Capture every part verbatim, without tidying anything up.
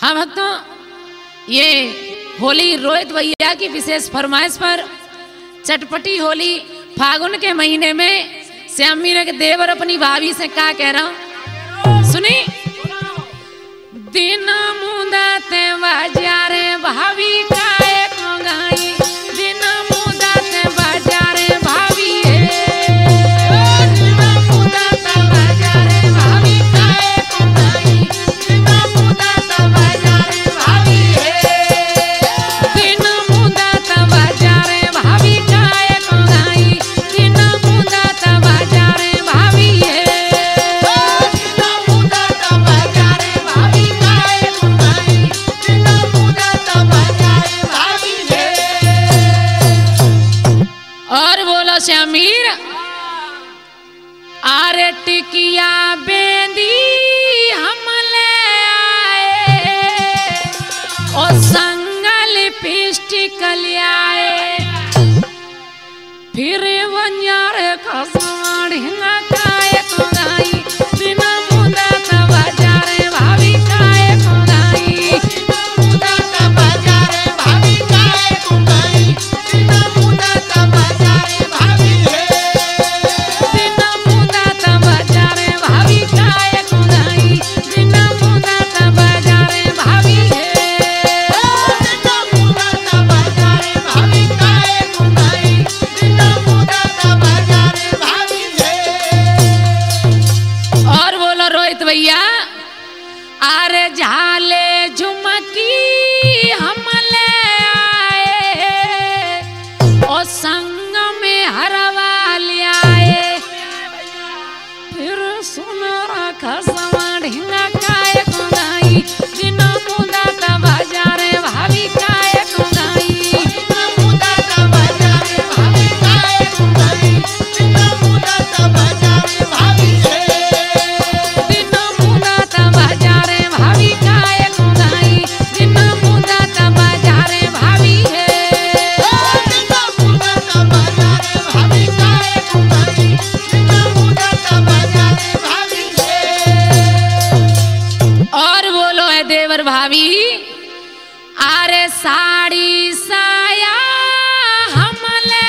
हाँ भक्तों, ये होली रोहित भैया की विशेष फरमाइश पर चटपटी होली फागुन के महीने में श्याम मीरा के देवर अपनी भाभी से क्या कह रहा हूँ, सुनी। दिन मुदा ते बाजारे भाभी काए को गाई, दिन मुदा ते बाजारे भाभी है, दिन मुदा ते बाजारे भाभी काए को गाई, दिन मुदा ते बाजारे भाभी है, दिन मुदा ते बाजारे भाभी काए को गाई, दिन मुदा ते बाजारे भाभी है, दिन मुदा ते बाजारे भाभी काए को गाई, दिन मुदा ते बाजारे भाभी है। और बोलो श्यामीर, आरे टिकिया बेंदी हम ले आए, ओ संगल पिस्टिक ले आए, फिर वन्यार खसवाड़ हिंगा काए को गाई, बिना मुदा त बाजारे भाभी काए को गाई, बिना मुदा त बाजारे भाभी काए को गाई, बिना मुदा त बाजारे भाभी है, बिना मुदा त बाजारे भाभी काए को गाई, बिना मुदा त बाजारे भाभी है, बिना मुदा त बाजारे भाभी काए को गाई, बिना मुदा त बाजारे भाभी है। और बोलो रोहित भैया, आरे झाले झुमकी हम ले आए, ओ संग में हरवा ले आए, फिर सुनरा खसवा ढींगा काए को गाई, बिना मुदा त बाजारे भाभी काए को गाई, बिना मुदा त बाजारे भाभी काए को गाई, बिना मुदा त बाजारे भाभी है, बिना मुदा त बाजारे भाभी काए को गाई, बिना मुदा त बाजारे भाभी है, बिना मुदा त बाजारे भाभी काए को गाई, बिना मुदा त बाजारे भाभी है। और बोलो है देवर भाभी, आरे साड़ी साया हम ले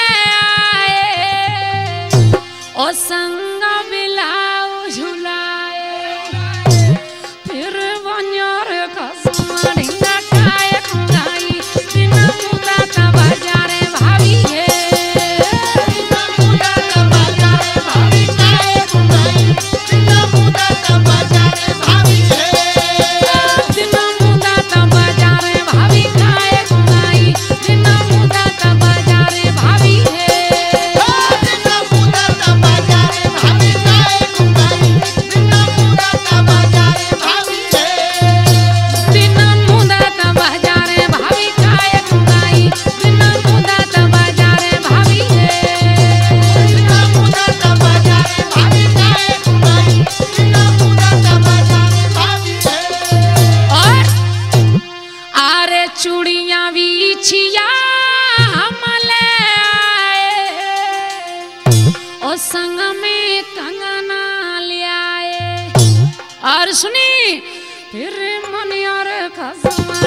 आए, ओ संग बिलाऊ झुलाए, फिर वन्योर खसमा ढींगा काए को गाई, बिना मुदा त बाजारे भाभी है, बिना मुदा त बाजारे भाभी काए को गाई, बिना मुदा त बाजारे भाभी है, बिना मुदा त बाजारे भाभी काए को गाई, बिना मुदा त बाजारे भाभी है, बिना मुदा त बाजारे भाभी काए को गाई, बिना मुदा त बाजारे भाभी है, बिना मुदा त बाजारे भाभी काए को गाई, बिना मुदा त बाजारे भाभी है, बिना मुदा त बाजारे भाभी काए को गाई, बिना मुदा त बाजारे भाभी है। और आरे चूड़ियां बिछिया हम ले आए, ओ संग में कंगना ले आए, और सुनी फिर मनियार खसमा